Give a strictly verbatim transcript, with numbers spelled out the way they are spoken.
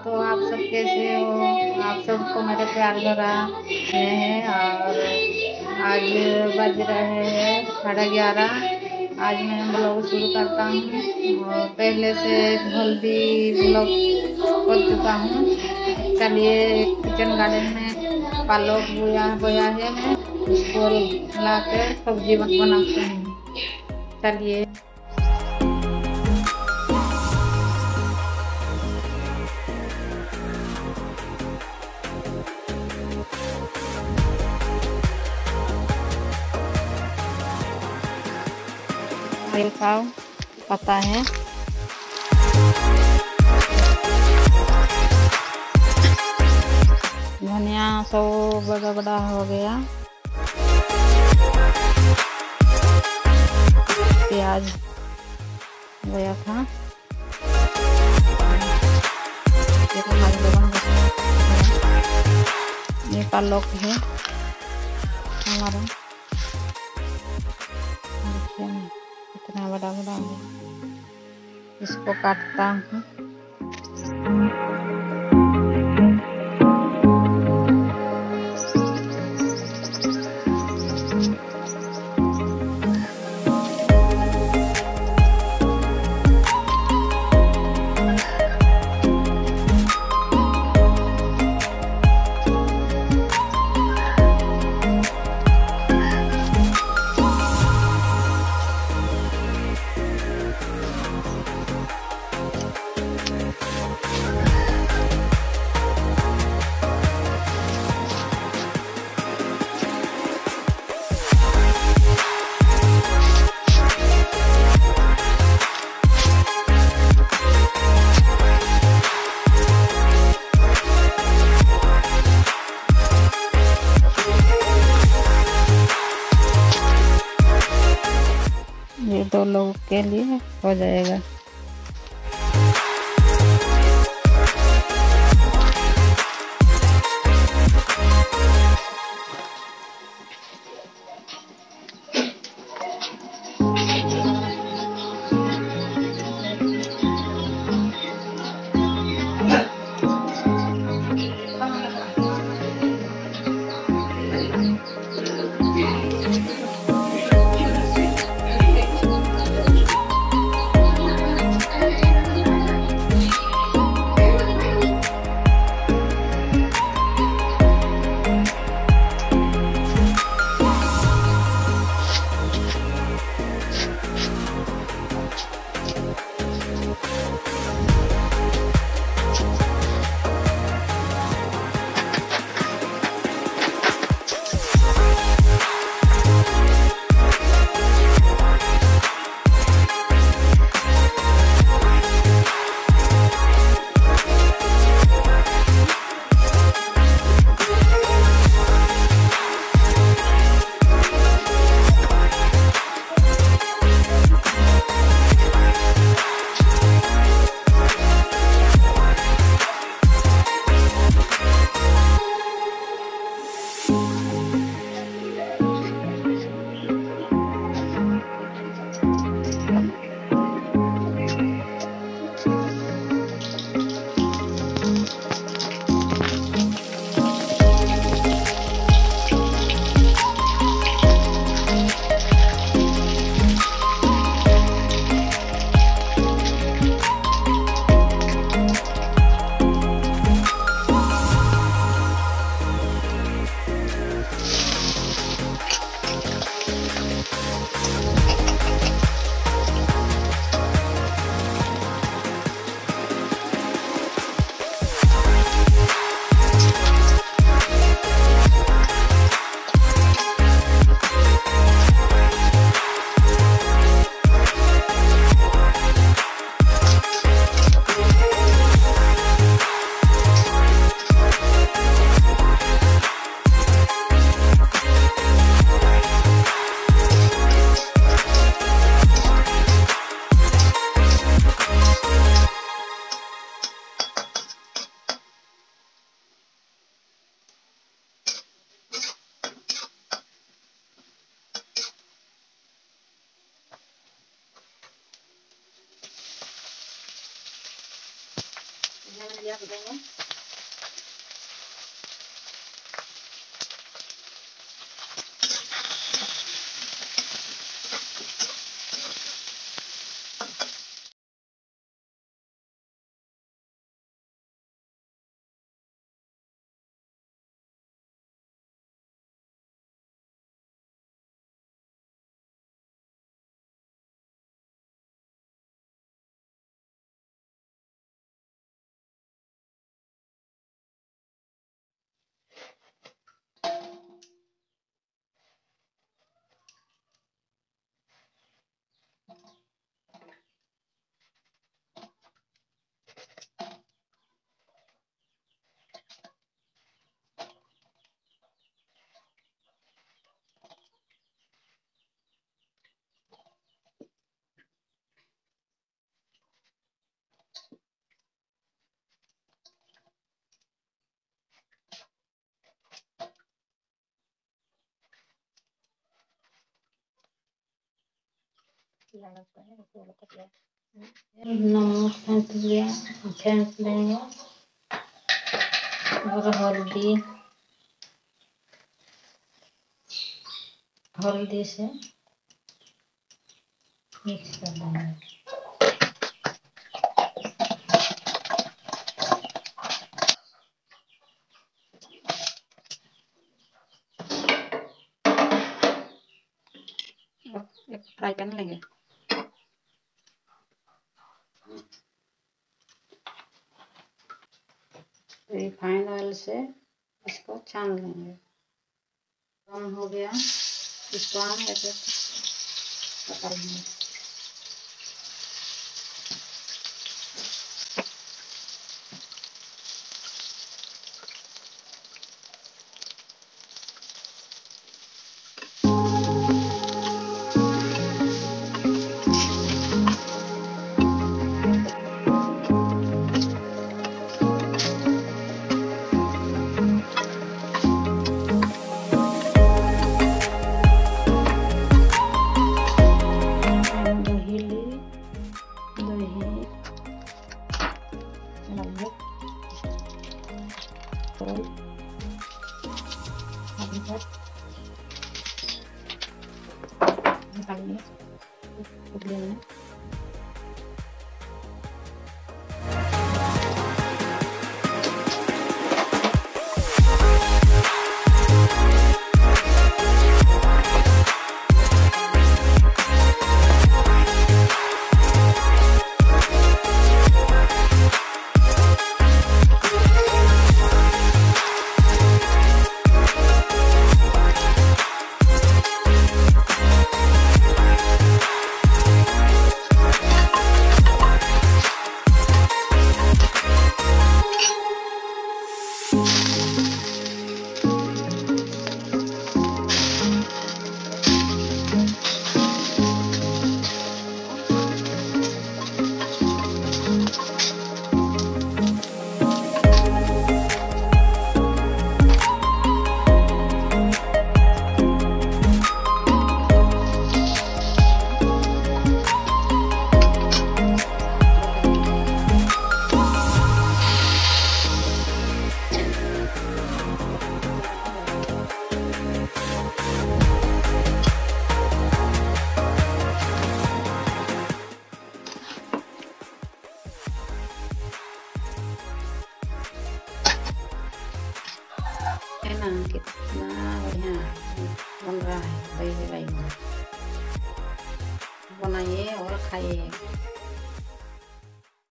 तो आप सब कैसे हो? आप सबको मेरे प्यार भरा स्नेह है। और आज बज रहे हैं साढ़े ग्यारह। आज मैं ब्लॉग शुरू करता हूँ और पहले से हल्दी ब्लॉग कर चुका हूँ। चलिए, किचन गार्डन में पालक बोया बोया है, मैं उसको ला कर सब्जी बनाते हैं। चलिए। का पता है धनिया सब बड़ा बड़ा हो गया। प्याज गया था। ये पालक है हमारा, देखिए ना कितना बड़ा बड़ा है। इसको काटता हूँ। ये दो लोगों के लिए हो जाएगा। लेमन ग्रास देंगे। नमक फेंट लिया, फेंट लेंगे और हल्दी हल्दी से मिक्स कर देंगे। एक फ्राई पैन लेंगे, रिफाइंड ऑयल से इसको छान लेंगे। कम हो गया, इसको हम ऐसे पका लेंगे। निकालिए उबले में। ना कितना बढ़िया बन रहा है। भाई भाई बनाइए और खाइए।